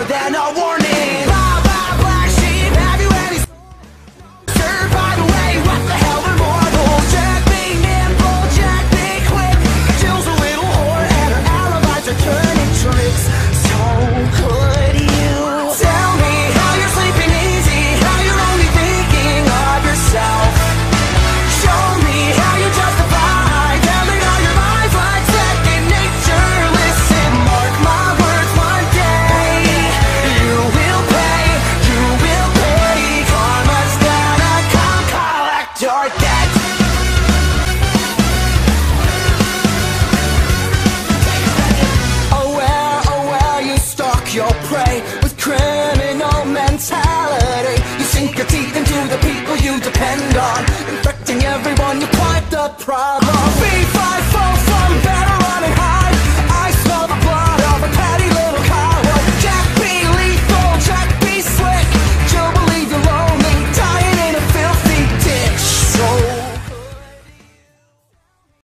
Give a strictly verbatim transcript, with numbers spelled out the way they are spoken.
more than a warning. Blah, blah, black sheep, have you any sir, by the way, what the hell are mortals? Jack be nimble, Jack be quick. Jill's a little whore and her alibis are turning tricks. So could you tell me how you're sleeping easy, how you're only thinking of yourself? Show me how you justify telling all your lies like second nature. Listen, mark my words, one day you will pay, you will pay. Karma's gonna come collect your debt. Aware, aware, you stalk your prey with criminal mentality. You sink your teeth into the people you depend on, infecting everyone, you quite the problem. B five